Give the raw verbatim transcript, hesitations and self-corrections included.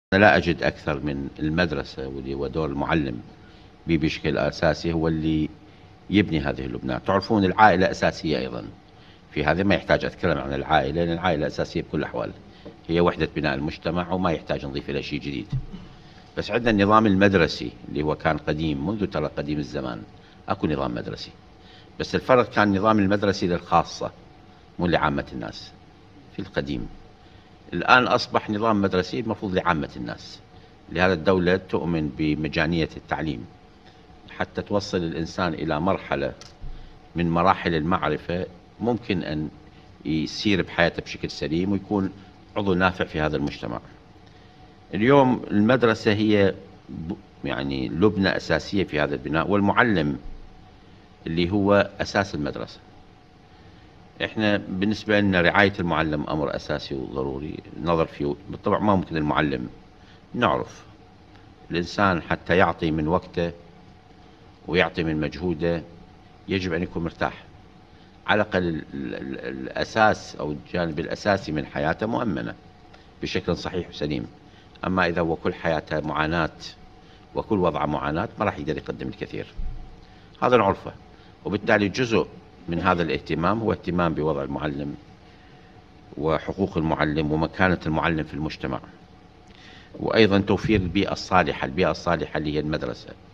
أنا لا أجد أكثر من المدرسة واللي هو دور المعلم بشكل أساسي هو اللي يبني هذه اللبنات. تعرفون العائلة أساسية أيضا في هذا، ما يحتاج أتكلم عن العائلة لأن العائلة أساسية بكل الأحوال، هي وحدة بناء المجتمع وما يحتاج نضيف إلى شيء جديد. بس عندنا النظام المدرسي اللي هو كان قديم منذ ترى قديم الزمان، أكو نظام مدرسي، بس الفرق كان النظام المدرسي للخاصة مو لعامة الناس في القديم. الآن أصبح نظام مدرسي المفروض لعامة الناس، لهذا الدولة تؤمن بمجانية التعليم حتى توصل الإنسان إلى مرحلة من مراحل المعرفة ممكن أن يسير بحياته بشكل سليم ويكون عضو نافع في هذا المجتمع. اليوم المدرسة هي يعني لبنة أساسية في هذا البناء، والمعلم اللي هو أساس المدرسة. احنا بالنسبة لنا رعاية المعلم أمر أساسي وضروري نظر فيه. بالطبع ما ممكن المعلم نعرف الإنسان حتى يعطي من وقته ويعطي من مجهوده يجب أن يكون مرتاح، على الأقل الأساس أو الجانب الأساسي من حياته مؤمنة بشكل صحيح وسليم. أما إذا هو كل حياته معاناة وكل وضع معاناة ما راح يقدر يقدم الكثير، هذا نعرفه. وبالتالي جزء من هذا الاهتمام هو اهتمام بوضع المعلم وحقوق المعلم ومكانة المعلم في المجتمع، وأيضا توفير البيئة الصالحة. البيئة الصالحة اللي هي المدرسة.